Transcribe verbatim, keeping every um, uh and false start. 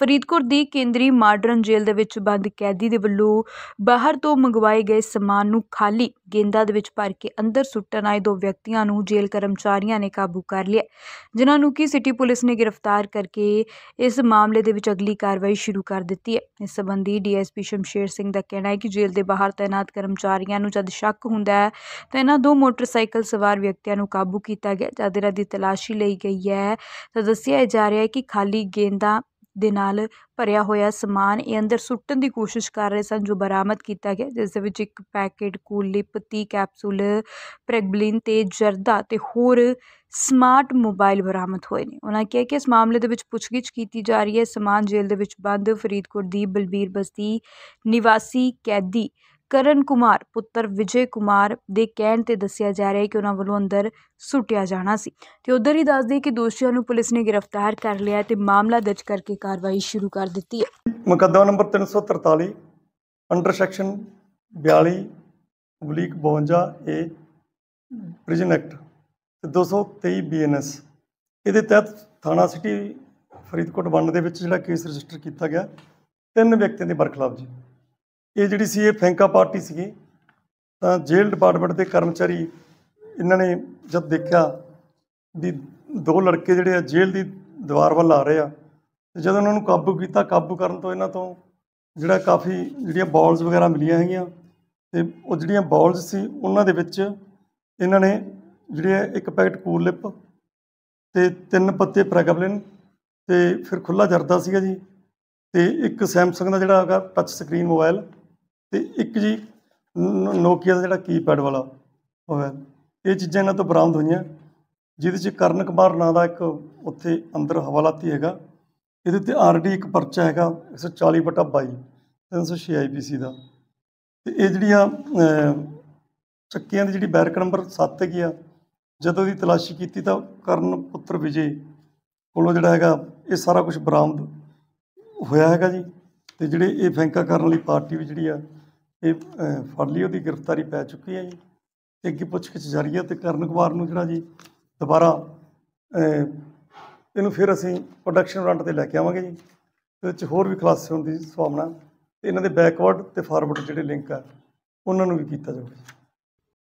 ਫਰੀਦਕੋਟ ਦੀ ਕੇਂਦਰੀ ਮਾਡਰਨ ਜੇਲ੍ਹ ਦੇ ਵਿੱਚ ਬੰਦ ਕੈਦੀ ਦੇ ਵੱਲੋਂ ਬਾਹਰ ਤੋਂ ਮੰਗਵਾਏ ਗਏ ਸਮਾਨ ਨੂੰ ਖਾਲੀ ਗੇਂਦਾਂ ਦੇ ਵਿੱਚ ਭਰ ਕੇ ਅੰਦਰ ਸੁੱਟਣ ਆਏ ਦੋ ਵਿਅਕਤੀਆਂ ਨੂੰ ਜੇਲ੍ਹ ਕਰਮਚਾਰੀਆਂ ਨੇ ਕਾਬੂ ਕਰ ਲਿਆ, ਜਿਨ੍ਹਾਂ ਨੂੰ ਕਿ ਸਿਟੀ ਪੁਲਿਸ ਨੇ ਗ੍ਰਿਫਤਾਰ ਕਰਕੇ ਇਸ ਮਾਮਲੇ ਦੇ ਵਿੱਚ ਅਗਲੀ ਕਾਰਵਾਈ ਸ਼ੁਰੂ ਕਰ ਦਿੱਤੀ ਹੈ। ਇਸ ਸੰਬੰਧੀ D S P Shamsher Singh ਦਾ ਕਹਿਣਾ ਹੈ ਕਿ ਜੇਲ੍ਹ ਦੇ ਬਾਹਰ ਤੈਨਾਤ ਕਰਮਚਾਰੀਆਂ ਨੂੰ ਜਦ ਸ਼ੱਕ ਹੁੰਦਾ ਹੈ ਤਾਂ ਇਹਨਾਂ ਦੋ ਮੋਟਰਸਾਈਕਲ ਸਵਾਰ ਵਿਅਕਤੀਆਂ ਨੂੰ ਕਾਬੂ ਕੀਤਾ ਗਿਆ। ਜਦ ਇਹਨਾਂ ਦੀ ਤਲਾਸ਼ੀ ਲਈ ਗਈ ਹੈ ਤਾਂ ਦੱਸਿਆ ਜਾ ਰਿਹਾ ਹੈ ਕਿ ਖਾਲੀ ਗੇਂਦਾਂ ਦੇ ਨਾਲ ਭਰਿਆ ਹੋਇਆ ਸਮਾਨ ਇਹ ਅੰਦਰ ਸੁੱਟਣ ਦੀ ਕੋਸ਼ਿਸ਼ ਕਰ ਰਹੇ ਸਨ, ਜੋ ਬਰਾਮਦ ਕੀਤਾ ਗਿਆ, ਜਿਸ ਦੇ ਵਿੱਚ ਇੱਕ ਪੈਕੇਟ ਕੂਲਿਪ, ਤੀਹ ਕੈਪਸੂਲ ਪ੍ਰੈਗਬਲਿਨ ਤੇ ਜਰਦਾ ਤੇ ਹੋਰ ਸਮਾਰਟ ਮੋਬਾਈਲ ਬਰਾਮਦ ਹੋਏ ਨੇ। ਉਹਨਾਂ ਕਿਹਾ ਕਿ ਇਸ ਮਾਮਲੇ ਦੇ ਵਿੱਚ ਪੁੱਛਗਿੱਛ ਕੀਤੀ ਜਾ ਰਹੀ ਹੈ। ਸਮਾਨ ਜੇਲ੍ਹ ਦੇ ਵਿੱਚ ਬੰਦ ਫਰੀਦਕੋਟ ਦੀ ਬਲਬੀਰ ਬਸਤੀ ਨਿਵਾਸੀ ਕੈਦੀ ਕਰਨ ਕੁਮਾਰ ਪੁੱਤਰ ਵਿਜੇ ਕੁਮਾਰ ਦੇ ਕਹਿਣ ਤੇ ਦੱਸਿਆ ਜਾ ਰਿਹਾ ਹੈ ਕਿ ਉਹਨਾਂ ਵੱਲੋਂ ਅੰਦਰ ਸੁੱਟਿਆ ਜਾਣਾ ਸੀ। ਤੇ ਉਧਰ ਹੀ ਦੱਸਦੇ ਕਿ ਦੋਸ਼ੀਆਂ ਨੂੰ ਪੁਲਿਸ ਨੇ ਗ੍ਰਿਫਤਾਰ ਕਰ ਲਿਆ ਤੇ ਮਾਮਲਾ ਦਰਜ ਕਰਕੇ ਕਾਰਵਾਈ ਸ਼ੁਰੂ ਕਰ ਦਿੱਤੀ ਹੈ। ਮੁਕੱਦਮਾ ਨੰਬਰ ਤਿੰਨ ਸੌ ਤਰਤਾਲੀ ਅੰਡਰ ਸੈਕਸ਼ਨ ਬਿਆਲੀ ਬਲੀਕ ਬਵੰਜਾ ਏ ਪ੍ਰਿਜ਼ਨ ਐਕਟ ਤੇ ਦੋ ਸੌ ਤੇਈ ਬੀ ਐਨ ਐਸ ਇਹਦੇ ਤਹਿਤ ਥਾਣਾ ਸਿਟੀ ਫਰੀਦਕੋਟ ਵਨ ਦੇ ਵਿੱਚ ਜਿਹੜਾ ਕੇਸ ਰਜਿਸਟਰ ਕੀਤਾ ਗਿਆ ਤਿੰਨ ਵਿਅਕਤੀਆਂ ਦੇ ਬਰਖਲਾਫ ਜੀ। ਇਹ ਜਿਹੜੀ ਸੀ ਇਹ ਫੈਂਕਾ ਪਾਰਟੀ ਸੀਗੀ, ਤਾਂ ਜੇਲ੍ਹ ਡਿਪਾਰਟਮੈਂਟ ਦੇ ਕਰਮਚਾਰੀ ਇਹਨਾਂ ਨੇ ਜਦ ਦੇਖਿਆ ਵੀ ਦੋ ਲੜਕੇ ਜਿਹੜੇ ਆ ਜੇਲ੍ਹ ਦੀ ਦੀਵਾਰ ਵੱਲ ਆ ਰਹੇ ਆ, ਤੇ ਜਦੋਂ ਉਹਨਾਂ ਨੂੰ ਕਾਬੂ ਕੀਤਾ, ਕਾਬੂ ਕਰਨ ਤੋਂ ਇਹਨਾਂ ਤੋਂ ਜਿਹੜਾ ਕਾਫੀ ਜਿਹੜੀਆਂ ਬੋਲਸ ਵਗੈਰਾ ਮਿਲੀਆਂ ਹੈਗੀਆਂ, ਤੇ ਉਹ ਜਿਹੜੀਆਂ ਬੋਲਸ ਸੀ ਉਹਨਾਂ ਦੇ ਵਿੱਚ ਇਹਨਾਂ ਨੇ ਜਿਹੜੇ ਇੱਕ ਪੈਕਟ ਕੂਲਿਪ ਤੇ ਤਿੰਨ ਪੱਤੇ ਪ੍ਰੈਗਬਲਿਨ ਤੇ ਫਿਰ ਖੁੱਲ੍ਹਾ ਜਰਦਾ ਸੀਗਾ ਜੀ, ਤੇ ਇੱਕ ਸੈਮਸੰਗ ਦਾ ਜਿਹੜਾ ਹੈਗਾ ਟੱਚ ਸਕਰੀਨ ਮੋਬਾਈਲ, ਤੇ ਇੱਕ ਜੀ ਨੋਕੀਆ ਦਾ ਜਿਹੜਾ ਕੀਪੈਡ ਵਾਲਾ ਮੋਬਾਈਲ, ਇਹ ਚੀਜ਼ਾਂ ਇਹਨਾਂ ਤੋਂ ਬਰਾਮਦ ਹੋਈਆਂ। ਜਿਹਦੇ 'ਚ ਕਰਨ ਕੁਮਾਰ ਨਾਂ ਦਾ ਇੱਕ ਉੱਥੇ ਅੰਦਰ ਹਵਾਲਾਤੀ ਹੈਗਾ, ਇਹਦੇ ਉੱਤੇ ਆਰ ਡੀ ਇੱਕ ਪਰਚਾ ਹੈਗਾ ਇੱਕ ਸੌ ਚਾਲੀ ਬਟਾ ਬਾਈ ਤਿੰਨ ਸੌ ਛੇ ਆਈ ਪੀ ਸੀ ਦਾ। ਅਤੇ ਇਹ ਜਿਹੜੀਆਂ ਚੱਕੀਆਂ ਦੀ ਜਿਹੜੀ ਬੈਰਕ ਨੰਬਰ ਸੱਤ ਹੈਗੀ ਆ, ਜਦੋਂ ਦੀ ਤਲਾਸ਼ੀ ਕੀਤੀ ਤਾਂ ਕਰਨ ਪੁੱਤਰ ਵਿਜੇ ਕੋਲੋਂ ਜਿਹੜਾ ਹੈਗਾ ਇਹ ਸਾਰਾ ਕੁਛ ਬਰਾਮਦ ਹੋਇਆ ਹੈਗਾ ਜੀ। ਅਤੇ ਜਿਹੜੇ ਇਹ ਫੈਂਕਾ ਕਰਨ ਵਾਲੀ ਪਾਰਟੀ ਵੀ ਜਿਹੜੀ ਆ ਇਹ ਫੜ ਲਈ, ਉਹਦੀ ਗ੍ਰਿਫਤਾਰੀ ਪੈ ਚੁੱਕੀ ਹੈ ਜੀ। ਅਤੇ ਅੱਗੇ ਪੁੱਛਗਿੱਛ ਜਾਰੀ ਹੈ। ਅਤੇ ਕਰਨ ਕੁਮਾਰ ਨੂੰ ਜਿਹੜਾ ਜੀ ਦੁਬਾਰਾ ਇਹਨੂੰ ਫਿਰ ਅਸੀਂ ਪ੍ਰੋਡਕਸ਼ਨ ਵਾਰੰਟ 'ਤੇ ਲੈ ਕੇ ਆਵਾਂਗੇ ਜੀ। ਇਹਦੇ ਵਿੱਚ ਹੋਰ ਵੀ ਖੁਲਾਸੇ ਹੋਣ ਦੀ ਸੰਭਾਵਨਾ, ਅਤੇ ਇਹਨਾਂ ਦੇ ਬੈਕਵਰਡ ਅਤੇ ਫਾਰਵਰਡ ਜਿਹੜੇ ਲਿੰਕ ਆ ਉਹਨਾਂ ਨੂੰ ਵੀ ਕੀਤਾ ਜਾਊਗਾ।